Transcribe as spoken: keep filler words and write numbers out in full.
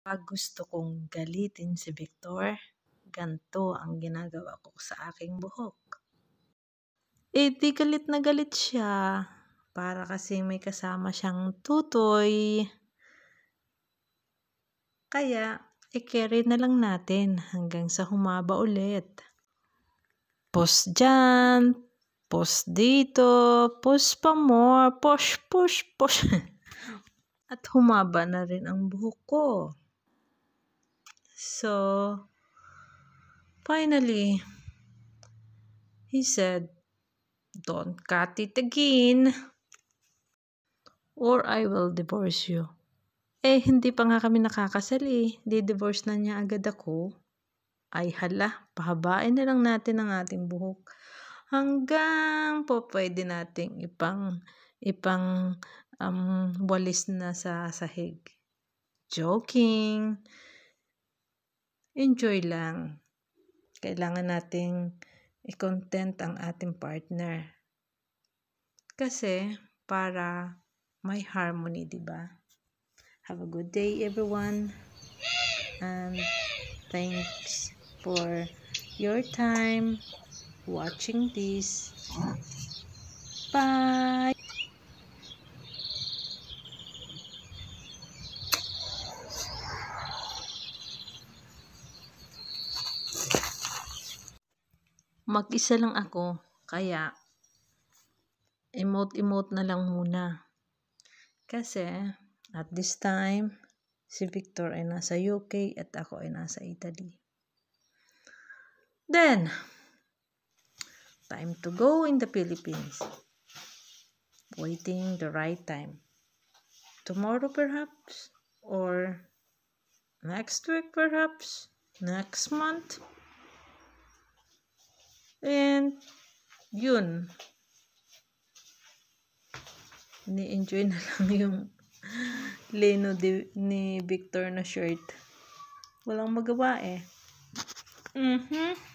Pag gusto kong galitin si Victor, ganito ang ginagawa ko sa aking buhok. Eh di galit na galit siya, para kasi may kasama siyang tutoy. Kaya, i-carry na lang natin hanggang sa humaba ulit. Push dyan, push dito, push pa more, push, push, push. At humaba na rin ang buhok ko. So, finally, he said, "Don't cut it again, or I will divorce you." Eh, hindi pa nga kami nakakasal eh. Di-divorce na niya agad ako. Ay hala, pahabain na lang natin ang ating buhok. Hanggang po pwede nating ipang, ipang um, walis na sa sahig. Joking. Enjoy lang. Kailangan nating i-content ang ating partner. Kasi, para may harmony, di ba? Have a good day, everyone. And thanks for your time watching this. Bye! Mag-isa lang ako, kaya emote-emote na lang muna. Kasi, at this time, si Victor ay nasa U K at ako ay nasa Italy. Then, time to go in the Philippines. Waiting the right time. Tomorrow perhaps, or next week perhaps, next month. And, yun. Ni-enjoy na lang yung leno di, ni Victor na shirt. Walang magawa eh. Mm-hmm.